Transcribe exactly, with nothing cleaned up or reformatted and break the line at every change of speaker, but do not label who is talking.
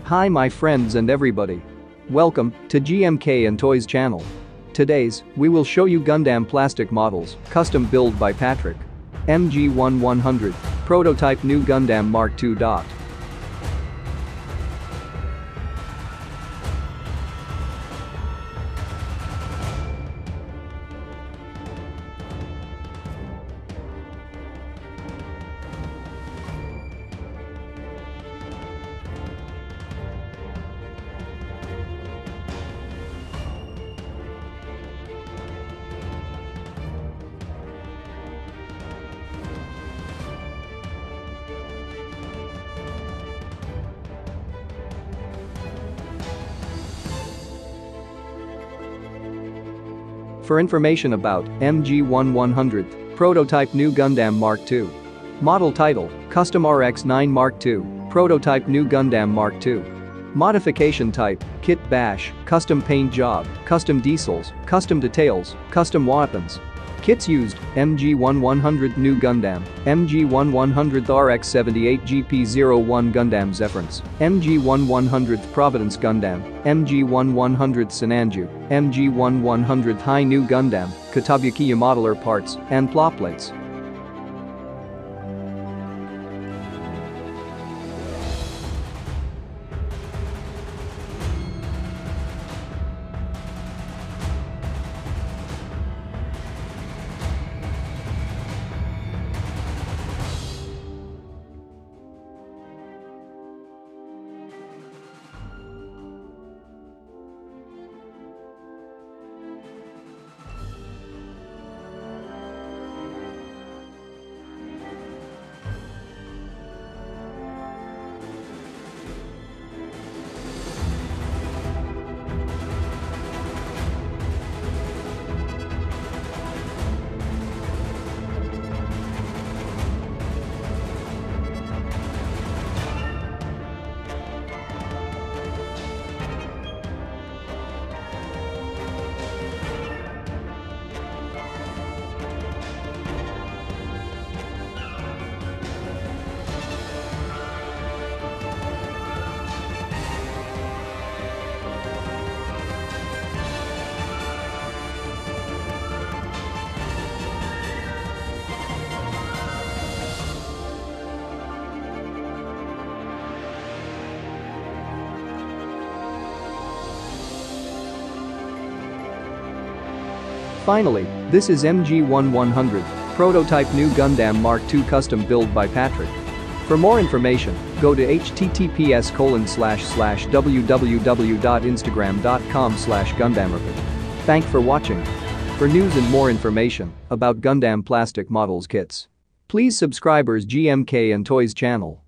Hi my friends and everybody. Welcome to G M K and Toys channel. Today's, we will show you Gundam plastic models, custom build by Patrick. M G one one hundred, prototype new Gundam Mark two. For information about M G one one hundred, prototype new Gundam Mark two. Model title, Custom R X nine Mark two, prototype new Gundam Mark two. Modification type, kit bash, custom paint job, custom decals, custom details, custom weapons. Kits used, M G one one hundred new Gundam, M G one one hundred R X seventy-eight G P zero one Gundam Zephyranthes, M G one one hundred Providence Gundam, M G one one hundred Sinanju, M G one one hundred High New Gundam, Kotobukiya modeler parts, and PlaPlates. Finally, this is M G one one hundred, prototype new Gundam Mark two custom build by Patrick. For more information, go to h t t p s colon slash slash w w w dot instagram dot com slash GundamerPat. Thank for watching. For news and more information about Gundam plastic models kits, please subscribe our G M K and Toys channel.